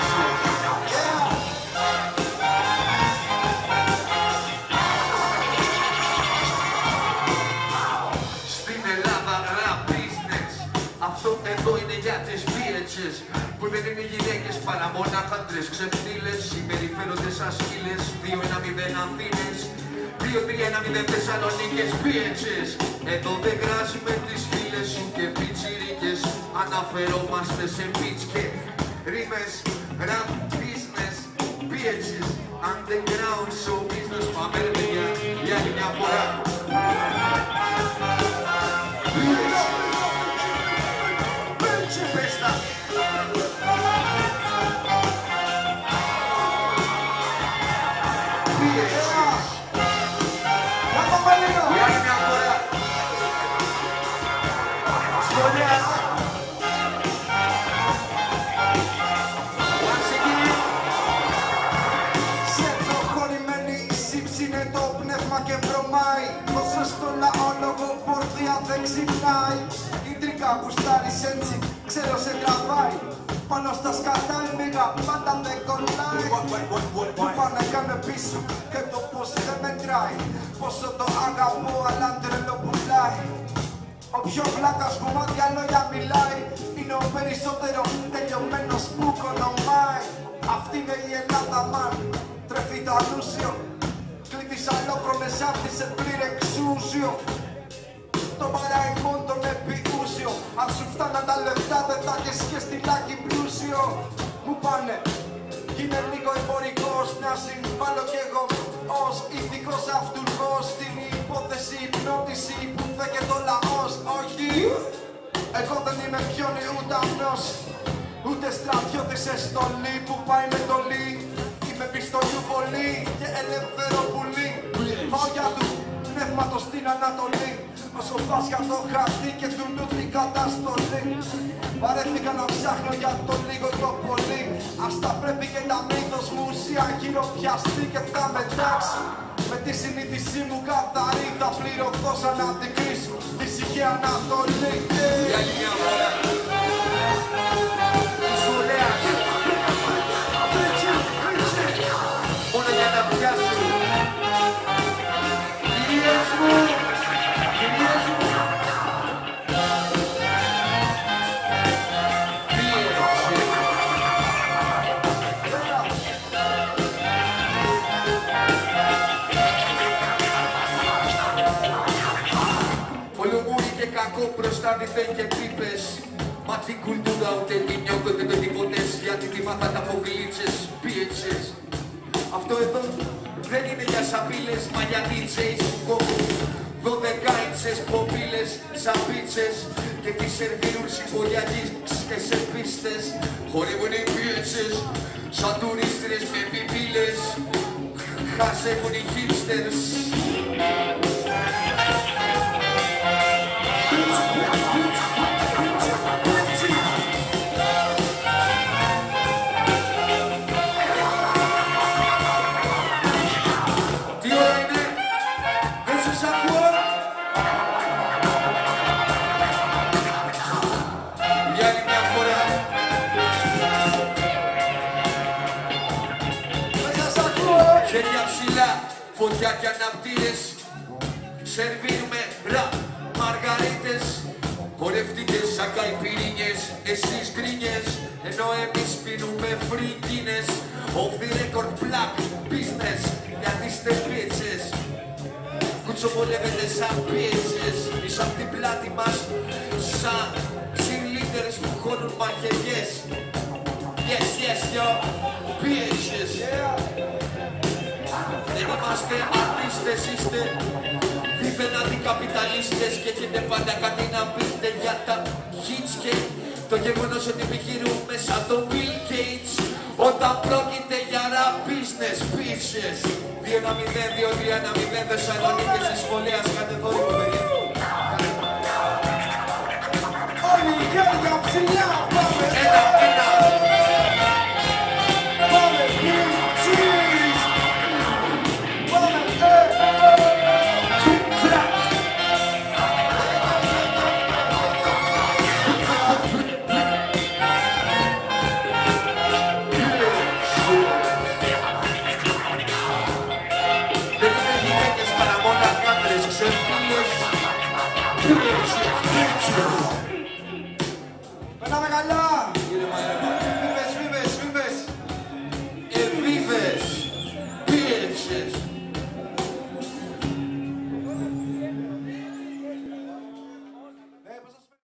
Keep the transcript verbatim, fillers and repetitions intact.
Αυτό εδώ είναι για τις bitches που δεν είναι γυναίκες παρά μονάχα άντρες ξεφτύλες. Συμπεριφέρονται σαν σκύλες. Δύο ένα μηδέν Αθήνες, δύο τρία ένα μηδέν Θεσσαλονίκες bitches. Εδώ δεν κράζει με τις φίλες σου και πιτσιρίκες. Αναφερόμαστε σε bitch και ρήμες. Rap business bitches. Underground show business. Πάμε ρε παιδιά για άλλη μια φορά. Και βρωμάει, όσο στο λαό λόγω πορδία δεν ξυπνάει. Η τρίκα που στάρεις έτσι, ξέρω σε τραβάει. Πάνω στα σκατά η μίγα πάντα δεν κολλάει. Που πάνε κάνε πίσω και το πως δεν μετράει. Πόσο το αγαπώ αλλά τρελό πουλάει. Ο πιο βλάκας που μάτια λόγια μιλάει είναι ο περισσότερο τελειωμένος που κονομάει. Αυτή είναι η Ελλάδα μαν, τρέφει το ανούσιο. Κλείτης αλόφρονες αυτή σε πλήρε εξούσιο. Το παραϊμόν τον επιούσιο. Αν σου φτάναν τα λεφτά δεν θα έχεις και στη λάκη πλούσιο. Μου πάνε, γίνε λίγο εμπορικός. Να συμβάλλω κι εγώ ως ηθικός αυτούργος. Στην υπόθεση υπνότηση που δέκε το λαός. Όχι, εγώ δεν είμαι ποιον ούτε αμνός. Ούτε στρατιώτης σε στολή που πάει με τολή. Με πιστολιού πολύ και ελεύθερο πουλί. Μάγια του πνεύματος στην Ανατολή. Όσο πας για το χαρτί και του νου την καταστολή. Βαρέθηκα να ψάχνω για το λίγο το πολύ. Ας τα πρέπει και τα μύθος μου ουσία γύρω πιαστεί και θα μετάξει. Με τη συνείδησή μου καθαρή θα πληρωθώ σαν αντικρίσου. Φυσική Ανατολή. Για άλλη μια φορά. Μόνο για να πιάσουν. Κυρίες μου, κυρίες μου. Πολεμούρι και κακό μπροστά δίθεν και πίπες. Μα την κουλτούρα ούτε την νιώθω ούτε τίποτες. Γιατί τη μάθατε από γλίτσες, bitches. Αυτό εδώ δεν είναι για σαπίλες, μα για ντι τζέις που κόβουν δωδεκάιντσες ποπίλες σαν πίτσες και τις σερβίρουν συμπολιακείς και σε πίστες. Χορεύουν οι πίτσες σαν τουρίστρες με πιπίλες. Χαζεύουν οι hipsters. Χέρια ψηλά, φωτιά και αναπτήρες. Σερβίρουμε ραπ, μαργαρίτες. Χορευτικές σαν καϊπυρίνιες, εσείς γκρίνιες. Ενώ εμείς πίνουμε φρικίνες. Off the record black business, γιατί είστε πίτσες. Κουτσοβολεύετε σαν πίτσες. Πίσω απ' την πλάτη μας, σαν cheerleaders που χώνουν μαχαιριές. Yes, yes, yo, bitches. Δεν είμαστε αρτίστες, είστε δίθεν αντικαπιταλίστες και έχετε πάντα κάτι να πείτε για τα hits και το γεγονός ότι επιχειρούμε σαν το Bill Gates όταν πρόκειται για rap business, bitches. Δύο ένα μηδέν, δύο τρία ένα μηδέν Θεσσαλονίκες της σχολείας, κάτε δόρυβο, παιδιά. Όλοι οι χέρια ψηλά.